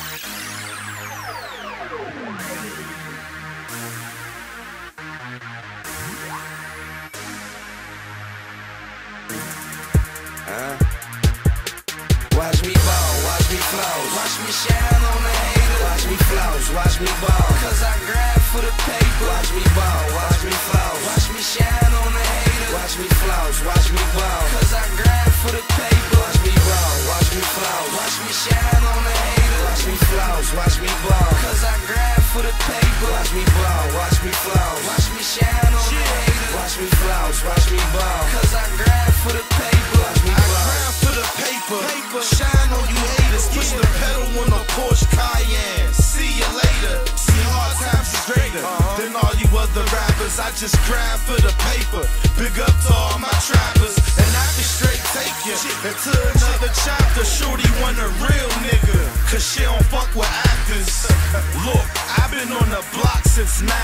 Watch me ball, watch me flows, watch me shine on the haters. Watch me flows, watch me ball, cause I grind for the paper. Watch me ball, watch me flows, watch me shine on the haters. Watch me flows, watch me ball, cause I grind for the paper. Watch me ball, watch me flows, watch me shine on the haters. Watch me flows, watch me ball, cause I grind for the paper. Watch me ball, watch me flows, watch me shine on the haters. Watch me flows, watch me ball, cause I grind for the paper. Watch me grind for the paper, shine on you haters. Push the pedal on a Porsche Cayenne. See you later. See, hard times is greater than all you other rappers. I just grind for the paper. Big up to all my trappers, and I can straight take you into another chapter. Shorty want a real nigga, cause she don't fuck with actors. Look, I've been on the block since 9-5.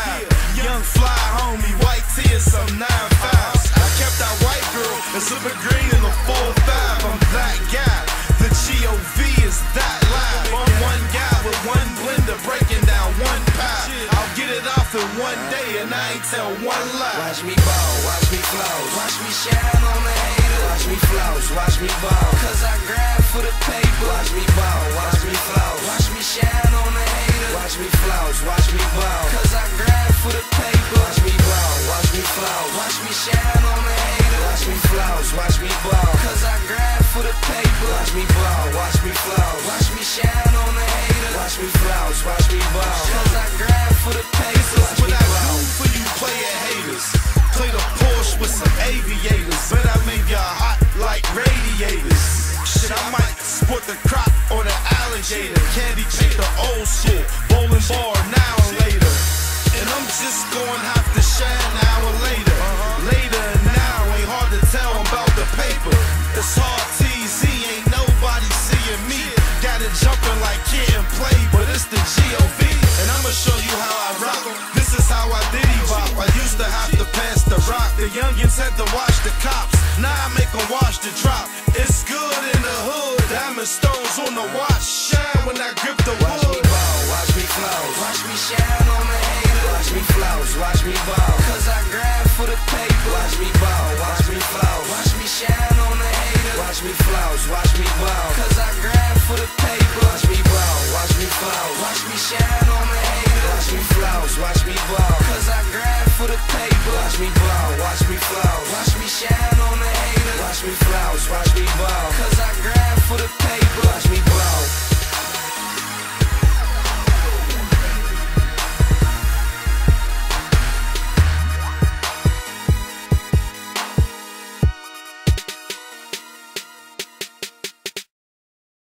Young fly homie, white tee and some 9-5s. I kept that white girl and super green in the 4-5. I'm that guy. The G.O.V. is that live. I'm one guy with one blender breaking down one pie. I'll get it off in one day and I ain't tell one lie. Watch me ball, watch me flows, watch me shine on the haters. Watch me flows, watch me ball, cause I grind for the paper. Watch me ball, watch me flows, watch me shine on the haters. Watch me flows, watch me ball, cause I grind for the paper. Watch me ball, watch me flows, watch me shine on the haters. Watch me flows, watch me ball, cause I grind for the paper. Watch me ball, watch me flows, watch me shine on the haters. Watch me flows, watch me ball, cause I grind for the paper. This is what I do for you player haters. Play the Porsche with some aviators, but I make y'all hot like radiators. Shit, I might sport the crop or the alligator. Candy paint the old school, bowling ball now and later. And I'm just gonna have to shine an hour later. Later and now ain't hard to tell about the paper. It's hard TZ, ain't nobody seeing me. Got it jumping like kid and play, but it's the G.O.V. And I'ma show you how I rock. This is how I diddy bop. I used to have to pass the rock. The youngins had to watch the cops. Now I make them watch the drop. It's good in the hood. Diamond stones on the watch. Shine when I grip the wood. Watch me ball, watch me flows, watch me shine on the haters. Watch me flows, watch me ball, cause I grind for the paper. Watch me ball, watch me flows, watch me shine on the haters. Watch me flows, watch me ball, cause I grind for the